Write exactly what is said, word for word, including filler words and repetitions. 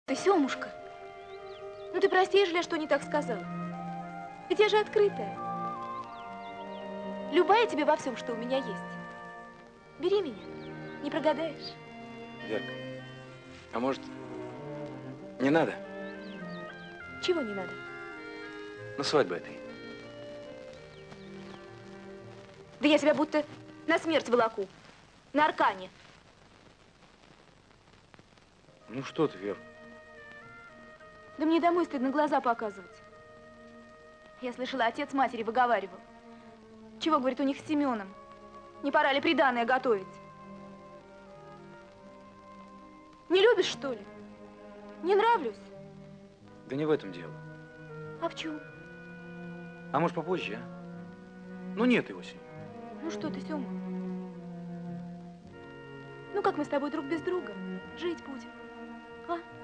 Ты, Семушка, ну ты прости, ежели я что не так сказала. Ведь я же открытая. Любая тебе во всем, что у меня есть. Бери меня, не прогадаешь. Верка, а может, не надо? Чего не надо? Ну, свадьбы этой. Да я тебя будто на смерть волоку. На аркане. Ну что ты, Вер? Да мне домой стыдно глаза показывать. Я слышала, отец матери выговаривал. Чего, говорит, у них с Семеном? Не пора ли приданое готовить? Не любишь, что ли? Не нравлюсь? Да не в этом дело. А в чем? А может, попозже, а? Ну, нет его сегодня. Ну что ты, Сема? Ну как мы с тобой друг без друга жить будем, а?